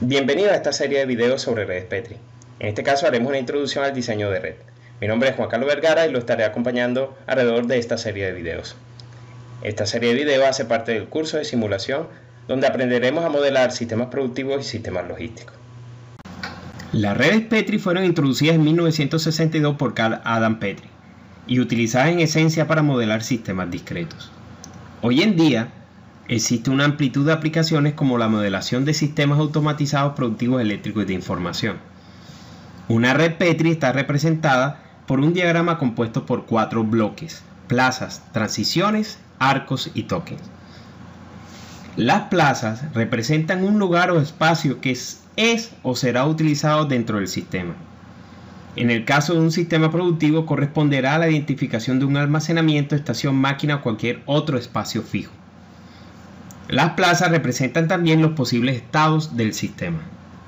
Bienvenido a esta serie de videos sobre redes Petri. En este caso haremos una introducción al diseño de red. Mi nombre es Juan Carlos Vergara y lo estaré acompañando alrededor de esta serie de videos. Esta serie de videos hace parte del curso de simulación donde aprenderemos a modelar sistemas productivos y sistemas logísticos. Las redes Petri fueron introducidas en 1962 por Carl Adam Petri y utilizadas en esencia para modelar sistemas discretos. Hoy en día, existe una amplitud de aplicaciones como la modelación de sistemas automatizados productivos eléctricos y de información. Una red Petri está representada por un diagrama compuesto por 4 bloques: plazas, transiciones, arcos y tokens. Las plazas representan un lugar o espacio que es o será utilizado dentro del sistema. En el caso de un sistema productivo, corresponderá a la identificación de un almacenamiento, estación, máquina o cualquier otro espacio fijo. Las plazas representan también los posibles estados del sistema.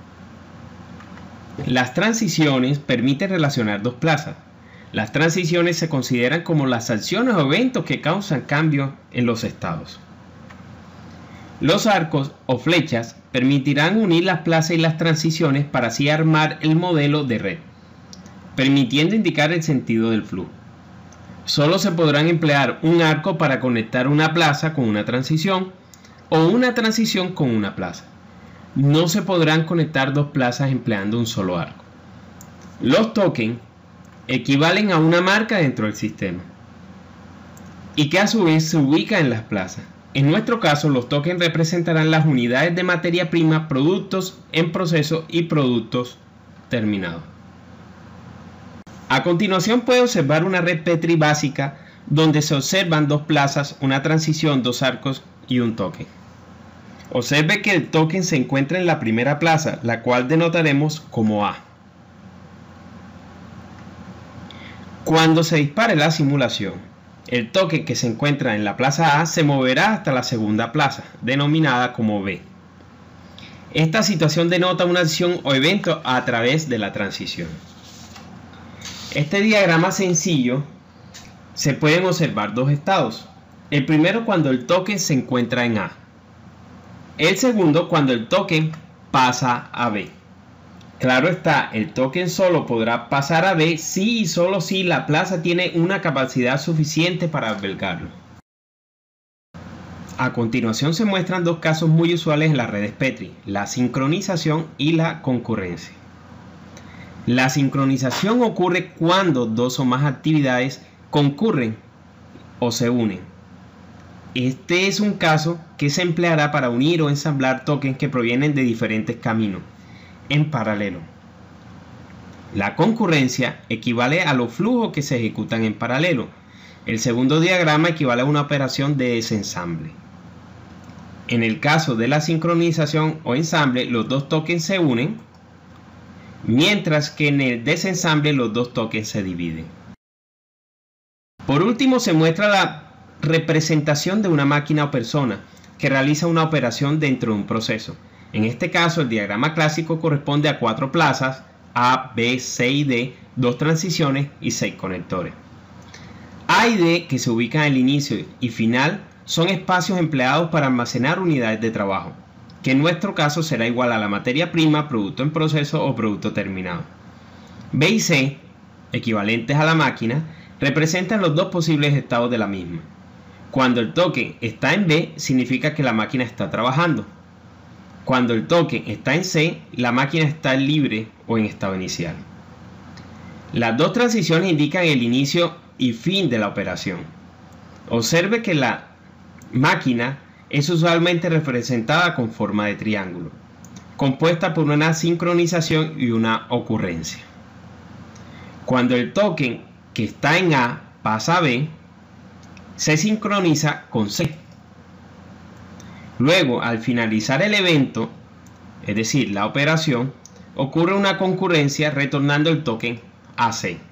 Las transiciones permiten relacionar dos plazas. Las transiciones se consideran como las acciones o eventos que causan cambios en los estados. Los arcos o flechas permitirán unir las plazas y las transiciones para así armar el modelo de red, permitiendo indicar el sentido del flujo. Solo se podrán emplear un arco para conectar una plaza con una transición o una transición con una plaza. No se podrán conectar dos plazas empleando un solo arco. Los tokens equivalen a una marca dentro del sistema y que a su vez se ubica en las plazas. En nuestro caso, los tokens representarán las unidades de materia prima, productos en proceso y productos terminados. A continuación puede observar una red Petri básica donde se observan dos plazas, una transición, dos arcos y un token. Observe que el token se encuentra en la primera plaza, la cual denotaremos como A. Cuando se dispare la simulación, el token que se encuentra en la plaza A se moverá hasta la segunda plaza, denominada como B. Esta situación denota una acción o evento a través de la transición. Este diagrama sencillo se pueden observar dos estados. El primero cuando el token se encuentra en A. El segundo cuando el token pasa a B. Claro está, el token solo podrá pasar a B si y solo si la plaza tiene una capacidad suficiente para albergarlo. A continuación se muestran dos casos muy usuales en las redes Petri: la sincronización y la concurrencia. La sincronización ocurre cuando dos o más actividades concurren o se unen. Este es un caso que se empleará para unir o ensamblar tokens que provienen de diferentes caminos en paralelo. La concurrencia equivale a los flujos que se ejecutan en paralelo. El segundo diagrama equivale a una operación de desensamble. En el caso de la sincronización o ensamble, los dos tokens se unen, mientras que en el desensamble los dos tokens se dividen. Por último se muestra la representación de una máquina o persona que realiza una operación dentro de un proceso. En este caso, el diagrama clásico corresponde a 4 plazas, A, B, C y D, 2 transiciones y 6 conectores. A y D, que se ubican al inicio y final, son espacios empleados para almacenar unidades de trabajo, que en nuestro caso será igual a la materia prima, producto en proceso o producto terminado. B y C, equivalentes a la máquina, representan los dos posibles estados de la misma. Cuando el token está en B, significa que la máquina está trabajando. Cuando el token está en C, la máquina está libre o en estado inicial. Las dos transiciones indican el inicio y fin de la operación. Observe que la máquina es usualmente representada con forma de triángulo, compuesta por una sincronización y una ocurrencia. Cuando el token que está en A pasa a B, se sincroniza con C. Luego, al finalizar el evento, es decir, la operación, ocurre una concurrencia retornando el token a C.